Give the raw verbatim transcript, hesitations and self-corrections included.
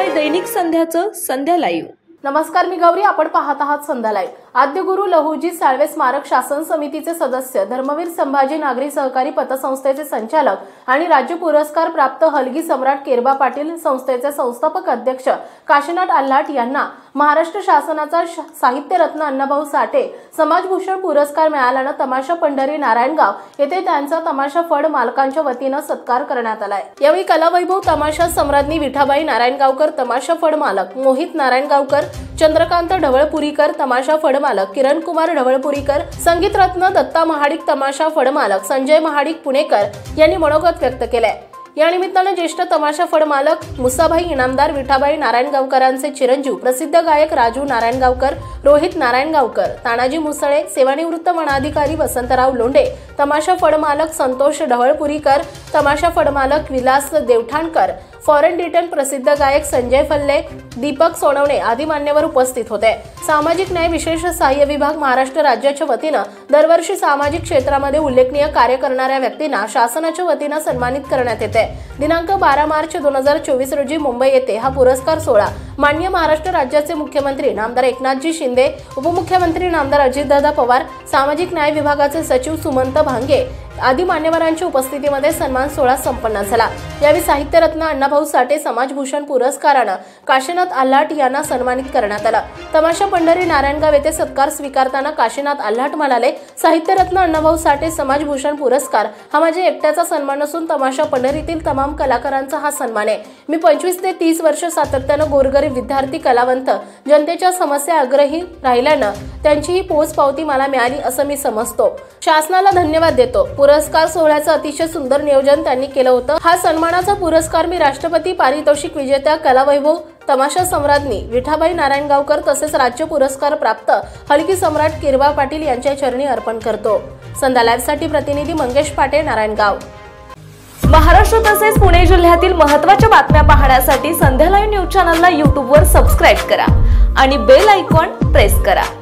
शिवाय दैनिक संध्याचं संध्या लाईव्ह। नमस्कार, मी गौरी, आपण पाहत आहात संध्या लाईव्ह। आद्यगुरू लहुजी साळवे स्मारक शासन समितीचे सदस्य, धर्मवीर संभाजी नागरी सहकारी पतसंस्थेचे संचालक आणि राज्य पुरस्कार प्राप्त हलगी सम्राट केरबा पाटील संस्थेचे संस्थापक अध्यक्ष काशीनाथ आल्हाट यांना महाराष्ट्र शासनाचा साहित्य रत्न अण्णाभाऊ साठे समाजभूषण पुरस्कार मिळाल्याने तमाशा पंढरी नारायणगाव येथे त्यांचा तमाशा फड मालकांच्या वतीने सत्कार करण्यात आलाय। यावेळी कलावैभव तमाशा सम्राज्ञी विठाबाई नारायणगावकर, तमाशा फड मालक मोहित नारायणगावकर, चंद्रकांत ढवळपुरीकर, तमाशा फडमालक किरण कुमार ढवळपुरीकर, संगीत रत्न दत्ता महाडिक, तमाशा फडमालक संजय महाडिक पुणेकर यांनी मनोगत व्यक्त केले। या निमित्ताने ज्येष्ठ तमाशा फडमालक मुसाभाई इनामदार विठाबाई नारायणगावकरांचे चिरंजीव प्रसिद्ध गायक राजू नारायणगावकर, रोहित नारायणगावकर, तानाजी मुसळे, सेवानिवृत्त वनाधिकारी वसंतराव लोंढे, तमाशा फडमालक संतोष ढवळपुरीकर, तमाशा फडमालक विलास देवठाणकर, फॉरेन रिटर्न प्रसिद्ध गायक संजय फल्ले, दीपक सोनवणे आदी मान्यवर उपस्थित होते। सामाजिक न्याय विशेष सहाय्य विभाग महाराष्ट्र राज्याच्या वतीने दरवर्षी सामाजिक क्षेत्रामध्ये उल्लेखनीय कार्य करणाऱ्या व्यक्तींना शासनाच्या वतीने सन्मानित करण्यात येते। दिनांक बारा मार्च दोन हजार चोवीस रोजी मुंबई येथे हा पुरस्कार सोहळा माननीय महाराष्ट्र राज्याचे मुख्यमंत्री नामदार एकनाथजी शिंदे, उपमुख्यमंत्री नामदार अजितदादा पवार, सामाजिक न्याय विभागाचे सचिव सुमंत भांगे आदी मान्यवरांच्या उपस्थितीमध्ये सन्मान सोहळा संपन्न झाला। यावेळी साहित्य रत्न अण्णाभाऊ साठे समाजभूषण पुरस्काराने काशीनाथ आल्हाट यांना सन्मानित करण्यात आलं। तमाशा पंढरी नारायणगाव येथे सत्कार स्वीकारताना काशीनाथ आल्हाट म्हणाले, साहित्य रत्न अण्णाभाऊ साठे समाजभूषण पुरस्कार हा माझ्या एकट्याचा सन्मान नसून तमाशा पंढरीतील तमाम कलाकारांचा हा सन्मान आहे। मी पंचवीस ते तीस वर्ष सातत्याने गोरगरीब विद्यार्थी, कलावंत, जनतेच्या समस्या आग्रही राहिल्यानं त्यांची ही पोच पावती मला मिळाली असं मी समजतो। शासनाला धन्यवाद देतो। पुरस्कार सोहळ्याचं अतिशय सुंदर नियोजन त्यांनी केलं होतं। हा सन्मानाचा पुरस्कार मी राष्ट्रपती पारितोषिक विजेत्या कलावैभव तमाशा सम्राज्ञी विठाबाई नारायणगावकर तसेच राज्य पुरस्कार प्राप्त हलगी सम्राट केरबा पाटील यांच्या चरणी अर्पण करतो। संध्या लाईव्ह साठी प्रतिनिधी मंगेश पाटे, नारायणगाव। महाराष्ट्र तसेच पुणे जिल्ह्यातील महत्त्वाच्या बातम्या पाहण्यासाठी संध्या लाईव्ह न्यूज चॅनलला यूट्यूबवर सबस्क्राइब करा आणि बेल आयकॉन प्रेस करा।